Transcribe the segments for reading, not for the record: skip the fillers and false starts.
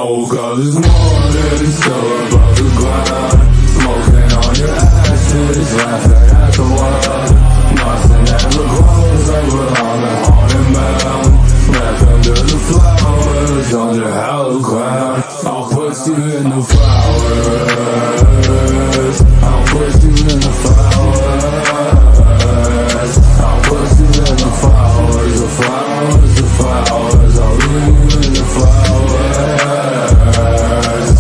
woke up this morning, still above the ground, smoking on your ashes, laughing at the world. Nothing ever grows over on the haunted mound, left under the flowers, under hallowed ground. I'll put you in the flowers, I'll put you in the flowers, I'll put you in the flowers, the flowers, the flowers, I'll leave you in the flowers.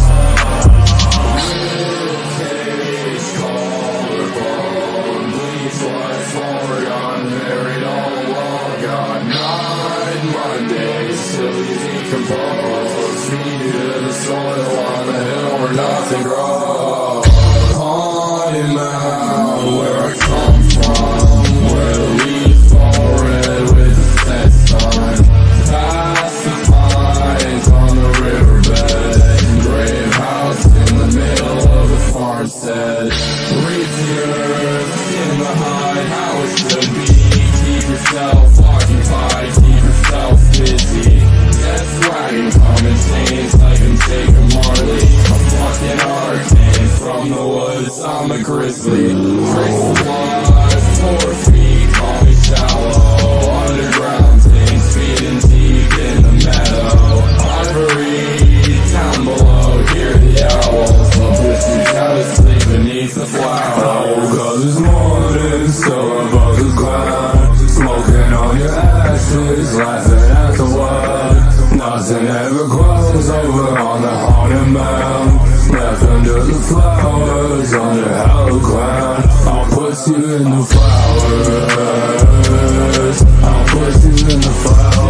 Cage, collarbone, bleeds like foregone, buried all along, got 9 Mondays till you decompose, feed you to the soil on the hill where nothing grows. Haunted mound, where I come from, where the leaves fall red with the set sun. Past the pines on the riverbed, grave house in the middle of the farmstead. Reach the earth, in the hide, how it should be. Keep yourself occupied, keep yourself busy. Death wagon coming chains like I'm Jacob Marley. I'm fucking arcane from the woods, I'm a grizzly. Trace life, 4 feet, call me shallow. Underground things feeding deep in the meadow. Ivory, down below, hear the owls. The whiskey's out asleep beneath the flowers. I woke up this morning, still above the ground, smoking on your ashes, laughing at the world. Nothing ever grows over on the haunted mound, left under the flowers, under hallowed ground. I'll put you in the flowers, I'll put you in the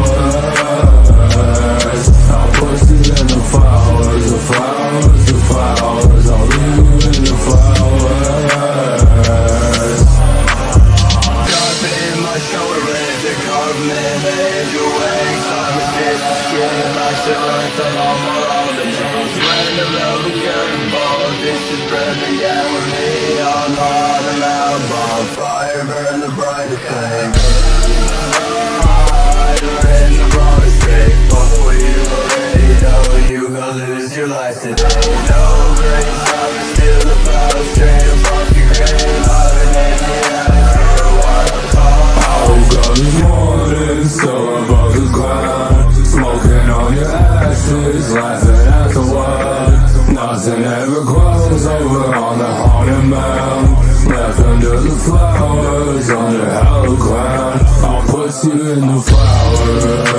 flowers, I'll put you in the flowers, the flowers, the flowers, I'll leave you in the flowers. Got in my shoulder blades, the comet angel wings. I'm a bitch, skin, I should run till I'm all the names. Random level cannonball, this is Bradley, yeah, with me on the mound. Bonfire, burn the brightest flame. Rider in the broadest straight. Oh, you already know you gon' lose your life today. No grace, I'm still the power straight above your grave. I've been in the atmosphere, what I'm calling. I woke up this morning, still above the ground, smoking on your ashes, laughing at the world. Nothing ever grows over on the haunted mound, left under the flowers, under hallowed ground. I'll put you in the flowers.